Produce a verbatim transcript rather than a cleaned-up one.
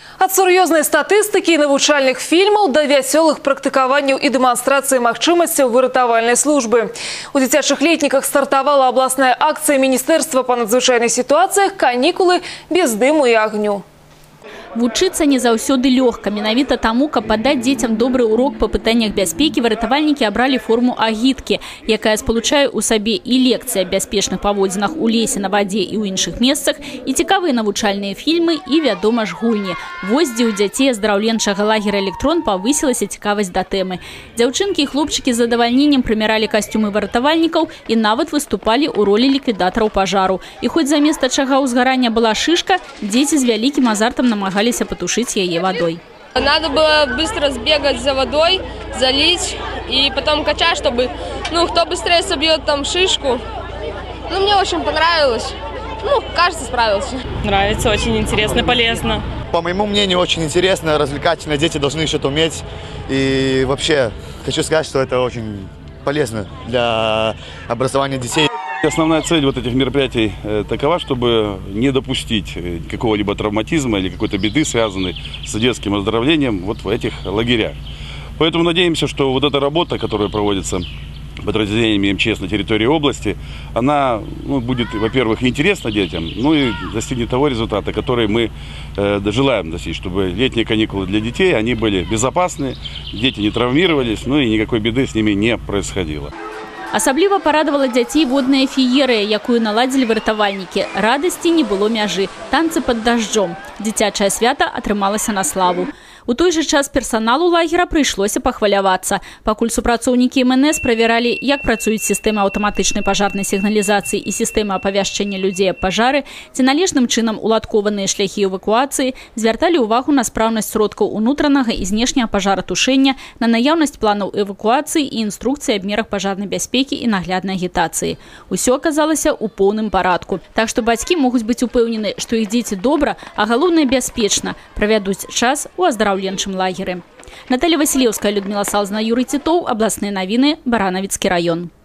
От сур'ёзнай статыстыкі і навучальных фільмаў да вясёлых практыкаванняў і дэманстрацыі магчымасцяў выратавальнай службы. У дзіцячых летніках стартавала абласная акцыя Міністэрства па надзвычайных сітуацыях «Канікулы без дыму і агню». Вучыцца не заўсёды лёгка. Менавіта таму, каб падаць дзецям добры урок па пытаннях бяспекі, выратавальнікі абралі форму агіткі, якая спалучае ў сабе і лекцыі аб бяспечных паводзінах у лесе, на вадзе і ў іншых месцах, і цікавыя навучальныя фільмы, і, вядома ж, гульні. Вось дзе ў дзяцей аздараўленчага лагера «Электрон» павысілася цікавасць да тэмы. Дзяўчынкі і хлопчыкі з задавальненнем прымяралі касцюмы выратавальнікаў і нават выступалі ў ролі ліквідатараў пажару. І хоць замест ачага ўзгарання была шышка, дзеці з вялікім азартам намагаліся потушить ее водой. Надо было быстро сбегать за водой, залить и потом качать, чтобы, ну, кто быстрее собьет там шишку. Ну, мне очень понравилось. Ну, кажется, справился. Нравится, очень интересно, полезно. По моему мнению, очень интересно, развлекательно. Дети должны что-то уметь. И вообще, хочу сказать, что это очень полезно для образования детей. Основная цель вот этих мероприятий э, такова, чтобы не допустить какого-либо травматизма или какой-то беды, связанной с детским оздоровлением вот в этих лагерях. Поэтому надеемся, что вот эта работа, которая проводится подразделениями эм че эс на территории области, она, ну, будет, во-первых, интересна детям, ну и достигнет того результата, который мы э, желаем достичь, чтобы летние каникулы для детей, они были безопасны, дети не травмировались, ну и никакой беды с ними не происходило. Асабліва парадавала дзяцей водная феерыя, якую наладзілі выратавальнікі. Радасці не было мяжы. Танцы пад дажджом. Дзіцячае свята атрымалася на славу. У той жа час персаналу лагера прыйшлося пахвалявацца. Пакуль супрацоўнікі эм эн эс правяралі, як працуюць сістэмы аўтаматычнай пажарнай сігналізацыі і сістэмы апавяшчэння людзей аб пажары, ці належным чынам уладкованыя шляхі эвакуацыі, звярталі ўвагу на спраўнасць сродкаў унутранага і знешняга пажаратушэння, на наяўнасць планаў эвакуацыі і інструкцыі аб мерах пажарнай бяспекі і нагляднай агітацыі. Усё аказалася ў поўным парадку. Так што бацькі могуць быць упэўнены, што іх дзеці добра, а галоўнае бяспечна правядуць час у аздараўленчым лагеры. Наталья Василевская, Людмила Салзна, Юрий Титов, областные новины, Барановицкий район.